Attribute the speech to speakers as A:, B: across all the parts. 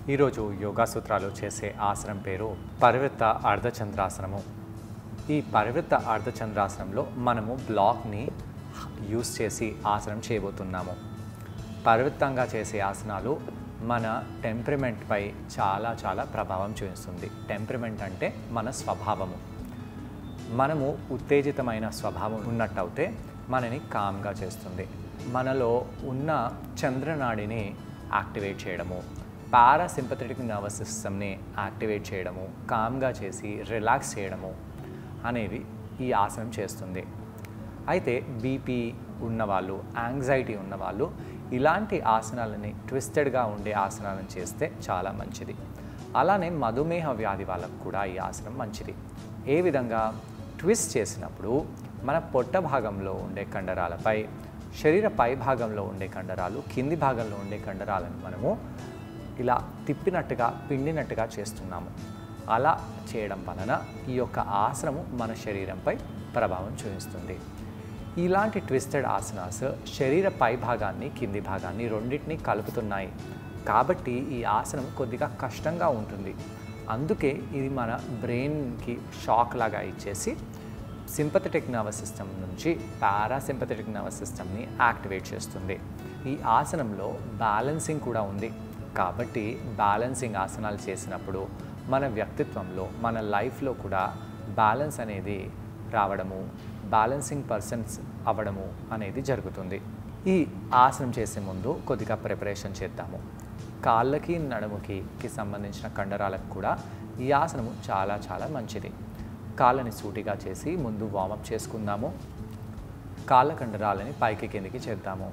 A: ఈరోజు యోగా సూత్రాలు చేసే ఆసనం పేరు పరివృత్త అర్ధచంద్రాసనము. ఈ పరివృత్త అర్ధచంద్రాసనంలో మనము బ్లాక్ని యూస్ చేసి ఆసనం చేయబోతున్నాము. పరివృత్తంగా చేసే ఆసనాలు మన టెంపరమెంట్పై చాలా ప్రభావం చూపిస్తుంది. టెంపరమెంట్ అంటే మన స్వభావము. మనము ఉత్తేజితమైన స్వభావం ఉన్నట్టయితే మనని కామ్గా చేస్తుంది. మనలో ఉన్న చంద్రనాడిని యాక్టివేట్ చేయడము, పారాసింపథెటిక్ నర్వస్ సిస్టమ్ని యాక్టివేట్ చేయడము, కామ్గా చేసి రిలాక్స్ చేయడము అనేది ఈ ఆసనం చేస్తుంది. అయితే బీపీ ఉన్నవాళ్ళు, యాంగ్జైటీ ఉన్నవాళ్ళు ఇలాంటి ఆసనాలని ట్విస్టెడ్గా ఉండే ఆసనాలను చేస్తే చాలా మంచిది. అలానే మధుమేహ వ్యాధి వాళ్ళకు కూడా ఈ ఆసనం మంచిది. ఏ విధంగా? ట్విస్ట్ చేసినప్పుడు మన పొట్ట భాగంలో ఉండే కండరాలపై, శరీర పై భాగంలో ఉండే కండరాలు, కింది భాగంలో ఉండే కండరాలను మనము ఇలా తిప్పినట్టుగా, పిండినట్టుగా చేస్తున్నాము. అలా చేయడం వలన ఈ యొక్క ఆసనము మన శరీరంపై ప్రభావం చూపిస్తుంది. ఇలాంటి ట్విస్టెడ్ ఆసనాస్ శరీర పై భాగాన్ని, కింది భాగాన్ని రెండింటినీ కలుపుతున్నాయి. కాబట్టి ఈ ఆసనం కొద్దిగా కష్టంగా ఉంటుంది. అందుకే ఇది మన బ్రెయిన్కి షాక్ లాగా ఇచ్చేసి సింపథెటిక్ నర్వస్ సిస్టమ్ నుంచి పారాసింపథెటిక్ నర్వస్ సిస్టమ్ని యాక్టివేట్ చేస్తుంది. ఈ ఆసనంలో బ్యాలెన్సింగ్ కూడా ఉంది. కాబట్టి బ్యాలెన్సింగ్ ఆసనాలు చేసినప్పుడు మన వ్యక్తిత్వంలో, మన లైఫ్లో కూడా బ్యాలెన్స్ అనేది రావడము, బ్యాలెన్సింగ్ పర్సన్స్ అవ్వడము అనేది జరుగుతుంది. ఈ ఆసనం చేసే ముందు కొద్దిగా ప్రిపరేషన్ చేద్దాము. కాళ్ళకి, నడుముకి సంబంధించిన కండరాలకు కూడా ఈ ఆసనము చాలా మంచిది. కాళ్ళని సూటిగా చేసి ముందు వార్మప్ చేసుకుందాము. కాళ్ళ కండరాలని పైకి కిందికి చేద్దాము.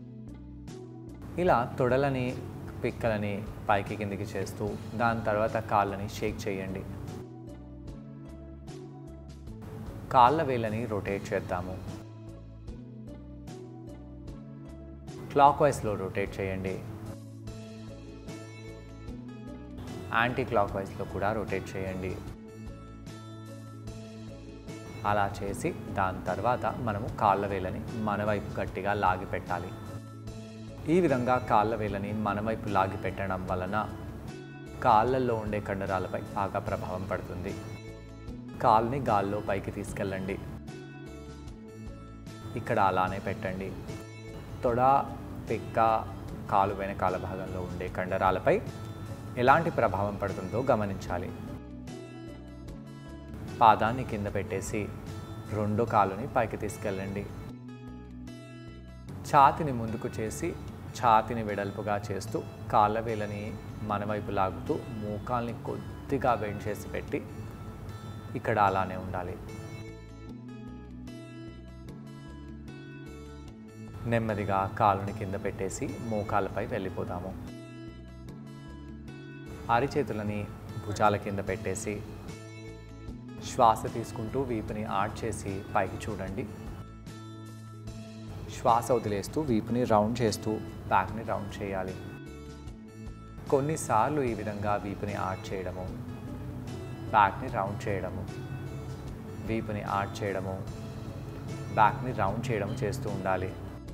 A: ఇలా తొడలని, పిక్కలని పైకి కిందికి చేస్తూ దాని తర్వాత కాళ్ళని షేక్ చేయండి. కాళ్ళ వేళ్ళని రొటేట్ చేద్దాము. క్లాక్ వైజ్లో రొటేట్ చేయండి. యాంటీ క్లాక్ వైజ్లో కూడా రొటేట్ చేయండి. అలా చేసి దాని తర్వాత మనము కాళ్ళ వేళ్ళని మన వైపు గట్టిగా లాగి పెట్టాలి. ఈ విధంగా కాళ్ళ వేళ్ళని మన వైపు లాగి పెట్టడం వలన కాళ్ళల్లో ఉండే కండరాలపై బాగా ప్రభావం పడుతుంది. కాళ్ళని గాల్లో పైకి తీసుకెళ్ళండి. ఇక్కడ అలానే పెట్టండి. తొడ, పిక్క, కాలు వెనకాల భాగంలో ఉండే కండరాలపై ఎలాంటి ప్రభావం పడుతుందో గమనించాలి. పాదాన్ని కింద పెట్టేసి రెండో కాలుని పైకి తీసుకెళ్ళండి. ఛాతిని ముందుకు చేసి ఛాతిని వెడల్పుగా చేస్తూ కాళ్ళ వేళ్ళని మన వైపు లాగుతూ మోకాల్ని కొద్దిగా బెండ్ చేసి పెట్టి ఇక్కడ అలానే ఉండాలి. నెమ్మదిగా కాలుని కింద పెట్టేసి మోకాళ్ళపై వెళ్ళిపోదాము. అరిచేతులని భుజాల కింద పెట్టేసి శ్వాస తీసుకుంటూ వీపుని ఆడ్ చేసి పైకి చూడండి. శ్వాస వదిలేస్తూ వీపుని రౌండ్ చేస్తూ బ్యాక్ని రౌండ్ చేయాలి. కొన్నిసార్లు ఈ విధంగా వీపుని ఆడ్ చేయడము, బ్యాక్ని రౌండ్ చేయడము, వీపుని ఆడ్ చేయడము, బ్యాక్ని రౌండ్ చేయడం చేస్తూ ఉండాలి.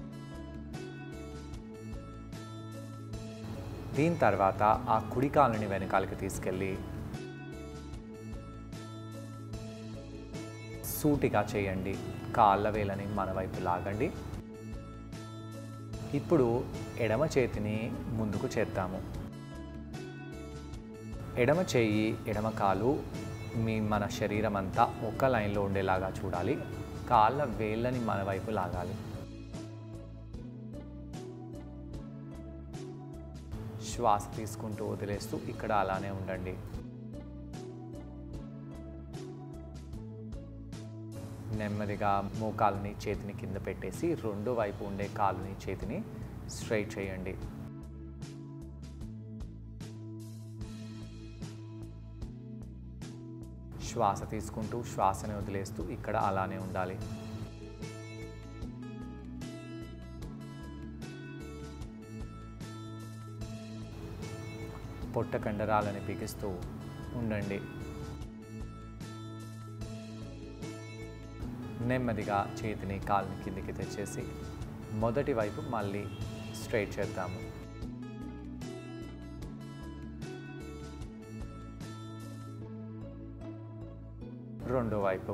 A: దీని తర్వాత ఆ కుడి కాలుని వెనకాలకి తీసుకెళ్ళి సూటిగా చేయండి. కాళ్ళ వేళ్ళని మన వైపు లాగండి. ఇప్పుడు ఎడమ చేతిని ముందుకు చేద్దాము. ఎడమ చేయి, ఎడమ కాలు మన శరీరం అంతా ఒక లైన్లో ఉండేలాగా చూడాలి. కాళ్ళ వేళ్ళని మన వైపు లాగాలి. శ్వాస తీసుకుంటూ వదిలేస్తూ ఇక్కడ అలానే ఉండండి. నెమ్మదిగా మోకాలుని, చేతిని కింద పెట్టేసి రెండో వైపు ఉండే కాలుని, చేతిని స్ట్రైట్ చేయండి. శ్వాస తీసుకుంటూ శ్వాసని వదిలేస్తూ ఇక్కడ అలానే ఉండాలి. పొట్ట కండరాలని బిగిస్తూ ఉండండి. నెమ్మదిగా చేతిని, కాలుని కిందికి తెచ్చేసి మొదటి వైపు మళ్ళీ స్ట్రైట్ చేద్దాము. రెండో వైపు.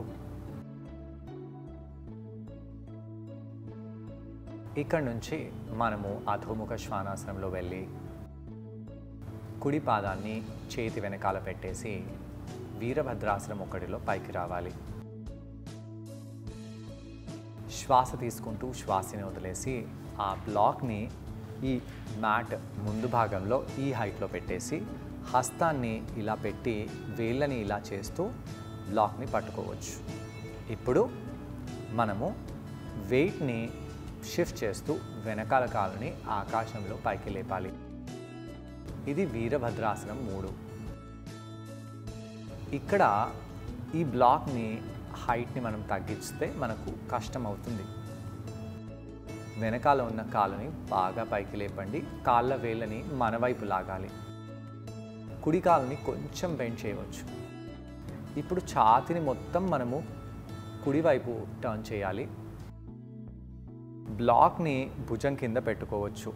A: ఇక్కడ నుంచి మనము అధోముఖ శ్వానాసనంలో వెళ్ళి కుడి పాదాన్ని చేతి వెనకాల పెట్టేసి వీరభద్రాసనం ఒకటిలో పైకి రావాలి. శ్వాస తీసుకుంటూ శ్వాసని వదిలేసి ఆ బ్లాక్ని ఈ మ్యాట్ ముందు భాగంలో ఈ హైట్లో పెట్టేసి హస్తాన్ని ఇలా పెట్టి వేళ్ళని ఇలా చేస్తూ బ్లాక్ని పట్టుకోవచ్చు. ఇప్పుడు మనము వెయిట్ని షిఫ్ట్ చేస్తూ వెనకాల కాలుని ఆకాశంలో పైకి లేపాలి. ఇది వీరభద్రాసనం 3. ఇక్కడ ఈ బ్లాక్ని హైట్ని మనం తగ్గిస్తే మనకు కష్టం అవుతుంది. వెనకాల ఉన్న కాలుని బాగా పైకి లేపండి. కాళ్ళ వేళ్ళని మన వైపు లాగాలి. కుడి కాలుని కొంచెం బెండ్ చేయవచ్చు. ఇప్పుడు ఛాతీని మొత్తం మనము కుడివైపు టర్న్ చేయాలి. బ్లాక్ని భుజం కింద పెట్టుకోవచ్చు.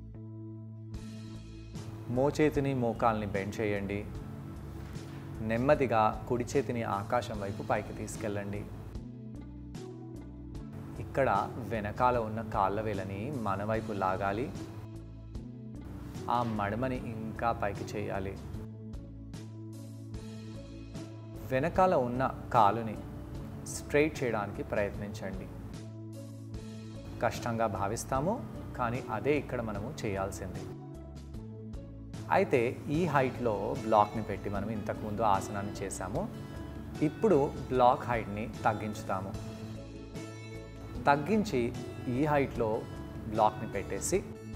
A: మోచేతిని మోకాల్ని బెండ్ చేయండి. నెమ్మదిగా కుడి చేతిని ఆకాశం వైపు పైకి తీసుకెళ్ళండి. ఇక్కడ వెనకాల ఉన్న కాళ్ళ వేలని మన వైపు లాగాలి. ఆ మడమని ఇంకా పైకి చేయాలి. వెనకాల ఉన్న కాలుని స్ట్రైట్ చేయడానికి ప్రయత్నించండి. కష్టంగా భావిస్తాము, కానీ అదే ఇక్కడ మనము చేయాల్సింది. అయితే ఈ హైట్లో బ్లాక్ని పెట్టి మనం ఇంతకుముందు ఆసనాన్ని చేశాము. ఇప్పుడు బ్లాక్ హైట్ని తగ్గించుతాము. తగ్గించి ఈ హైట్లో బ్లాక్ని పెట్టేసి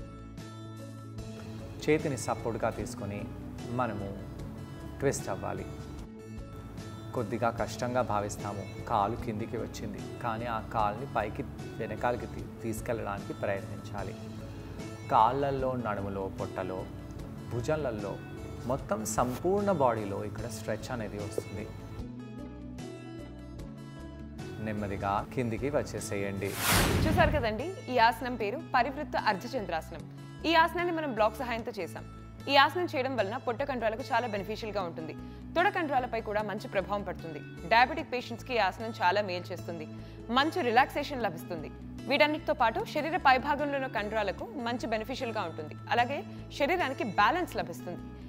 A: చేతిని సపోర్ట్గా తీసుకొని మనము ట్విస్ట్ అవ్వాలి. కొద్దిగా కష్టంగా భావిస్తాము. కాలు కిందికి వచ్చింది, కానీ ఆ కాలుని పైకి వెనకాలకి తీసుకెళ్ళడానికి ప్రయత్నించాలి. కాళ్ళల్లో, నడుములో, పొట్టలో, భుజాలలో మొత్తం సంపూర్ణ బాడీలో ఇక్కడ స్ట్రెచ్ అనేది వస్తుంది. నెమ్మదిగా కిందికి వచ్చేసేయండి.
B: చూసారు కదండి, ఈ ఆసనం పేరు పరివృత్త అర్ధచంద్రాసనం. ఈ ఆసనాన్ని మనం బ్లాక్ సహాయంతో చేసాం. ఈ ఆసనం చేయడం వలన పొట్ట కండరాలకు చాలా బెనిఫిషియల్గా ఉంటుంది. తొడ కండరాలపై కూడా మంచి ప్రభావం పడుతుంది. డయాబెటిక్ పేషెంట్స్కి ఈ ఆసనం చాలా మేలు చేస్తుంది. మంచి రిలాక్సేషన్ లభిస్తుంది. వీటన్నిటితో పాటు శరీర పైభాగంలో ఉన్న కండరాలకు మంచి బెనిఫిషియల్గా ఉంటుంది. అలాగే శరీరానికి బ్యాలెన్స్ లభిస్తుంది.